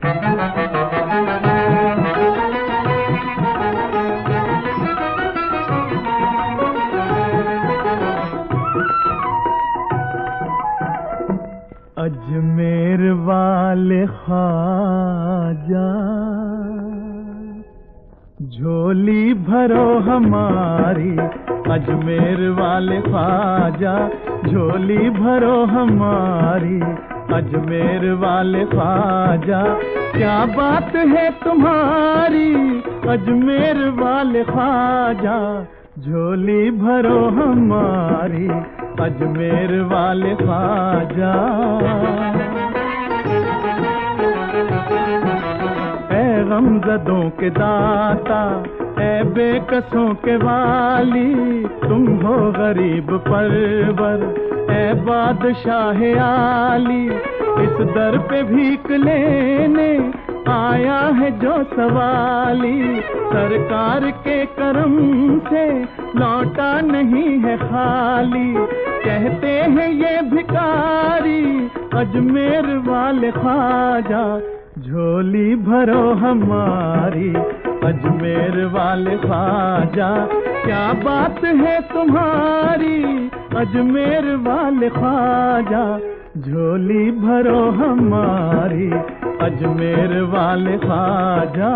اجمیر والے خواجہ جھولی بھرو ہماری، اجمیر والے خواجہ جھولی بھرو ہماری، اجمیر والے خواجہ کیا بات ہے تمہاری، اجمیر والے خواجہ جھولی بھرو ہماری، اجمیر والے خواجہ۔ اے غمزدوں کے داتا، اے بے کسوں کے والی، تم ہو غریب پرور، اے بادشاہ عالی، اس در پہ بھیک لینے آیا ہے جو سوالی، سرکار کے کرم سے لوٹا نہیں ہے خالی، کہتے ہیں یہ بھکاری، اجمیر والے خواجہ جھولی بھرو ہماری، اجمیر والے خواجہ کیا بات ہے تمہاری، اجمیر والے خواجہ جھولی بھرو ہماری، اجمیر والے خواجہ۔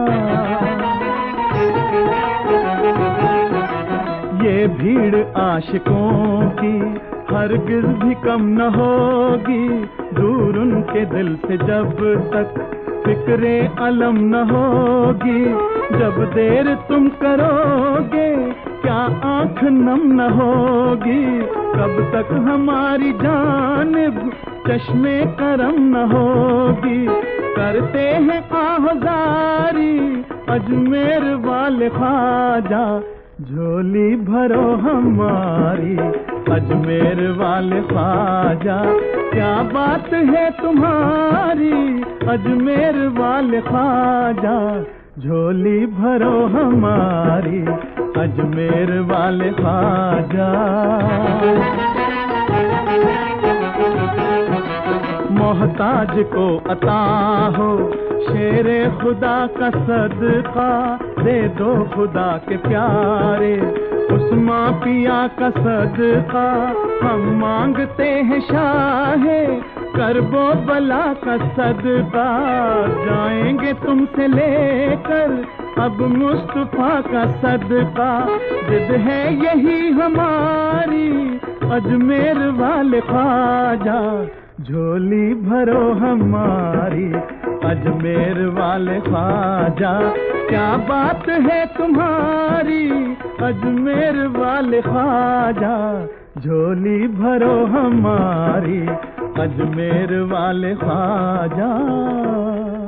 یہ بھیڑ عاشقوں کی ہرگز بھی کم نہ ہوگی، دور ان کے دل سے جب تک فکر علم نہ ہوگی، جب دیر تم کرو گے کیا آنکھ نم نہ ہوگی، کب تک ہماری جانب چشمے کرم نہ ہوگی، کرتے ہیں آہذاری، اجمیر والے خواجہ جھولی بھرو ہماری، اجمیر والے خواجہ کیا بات ہے تمہاری، اجمیر والے خواجہ جھولی بھرو ہماری، اجمیر والے خواجہ۔ محتاج کو عطا ہو شیر خدا کا صدقہ، دے دو خدا کے پیارے عثمان پیا کا صدقہ، ہم مانگتے ہیں شاہ کرب و بلا کا صدقہ، جائیں گے تم سے لے کر اب مصطفیٰ کا صدقہ، ضد ہے یہی ہماری، اجمیر والے خواجہ جھولی بھرو ہماری، اجمیر والے خواجہ کیا بات ہے تمہاری، اجمیر والے خواجہ جھولی بھرو ہماری، اجمیر والے خواجہ۔